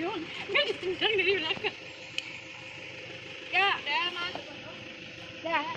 doang, nggak ditendang dari belakang. Ya, udah mas. Dah.